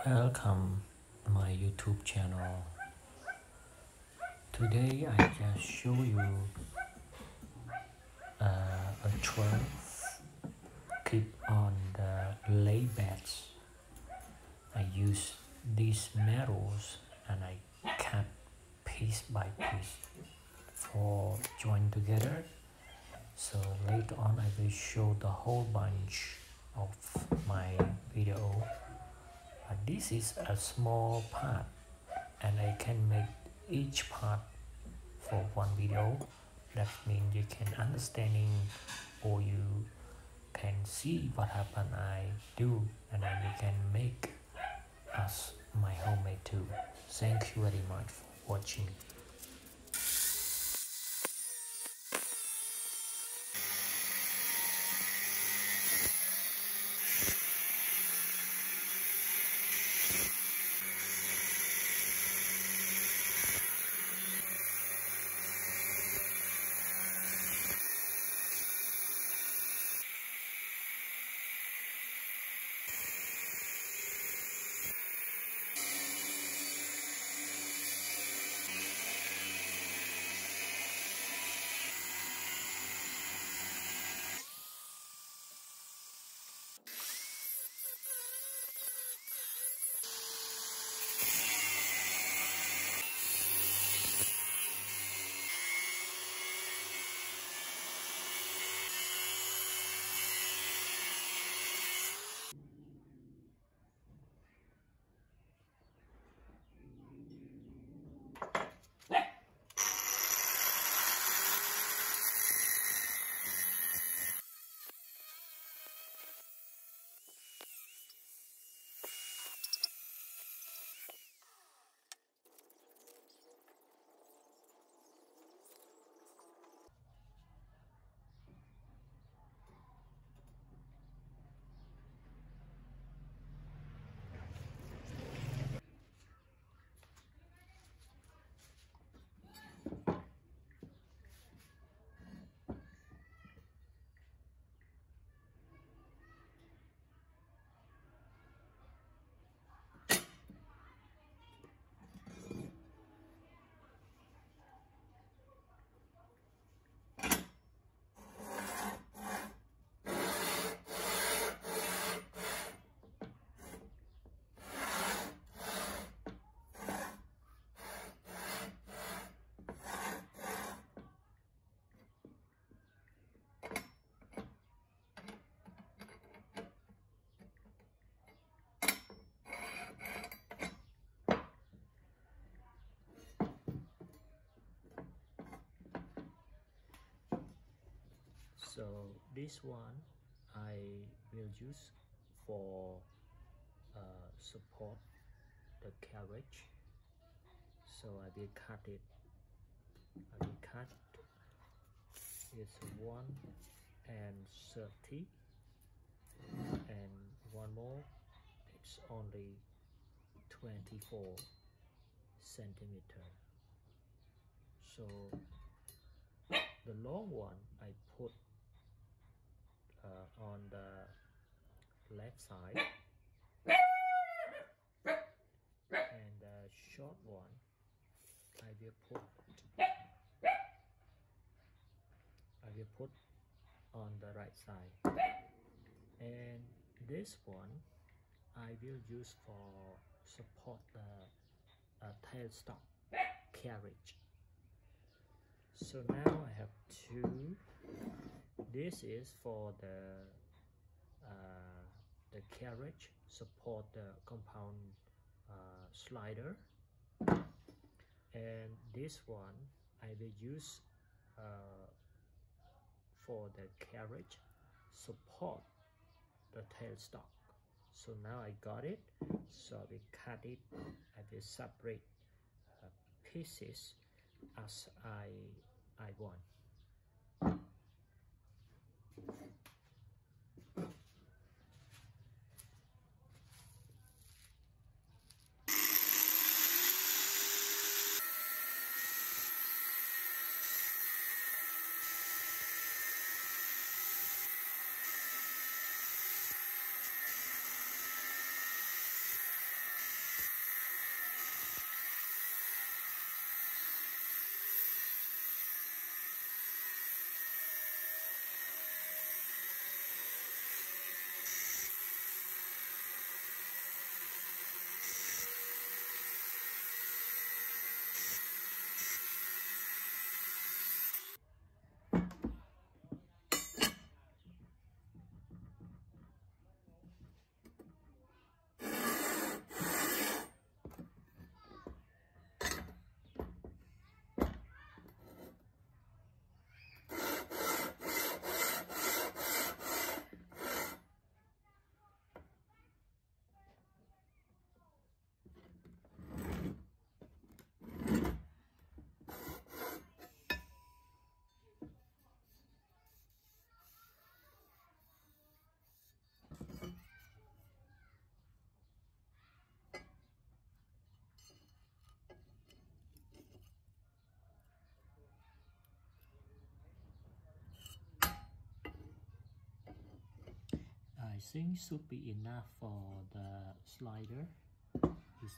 Welcome to my YouTube channel. Today I just show you a 12 clip on the lay beds. I use these metals and I cut piece by piece for join together. So later on I will show the whole bunch of my video. This is a small part and I can make each part for one video. That means you can understanding or you can see what happened I do, and then you can make as my homemade too. Thank you very much for watching. So this one I will use for support the carriage. So I will cut it. I will cut. It's 1 and 30, and one more. It's only 24 centimeter. So the long one I put on the left side, and the short one I will put on the right side, and this one I will use for support the tailstock carriage. So now I have two. This is for the carriage, support the compound slider, and this one I will use for the carriage, support the tailstock. So now I got it. So I will cut it. I will separate pieces as I want. think should be enough for the slider. It's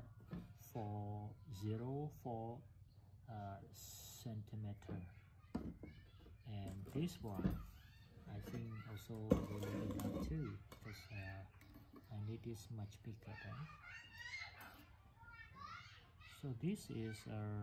404 centimeter, and this one I think also really enough too, because I need this much bigger then. So this is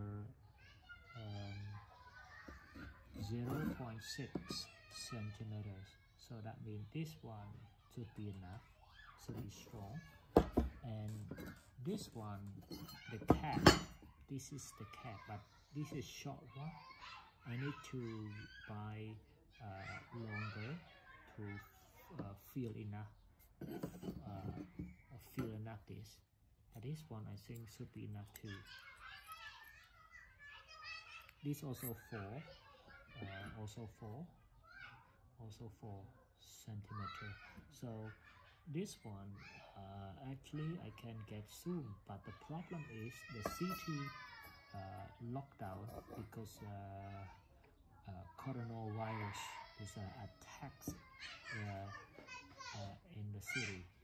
0.6 centimeters, so that means this one should be enough, should be strong. And this one, the cap, this is the cap, but this is short one. I need to buy longer to feel enough this. But this one I think should be enough too. This also 4 centimeter. So this one actually I can get soon, but the problem is the city lockdown because coronavirus is attacks in the city.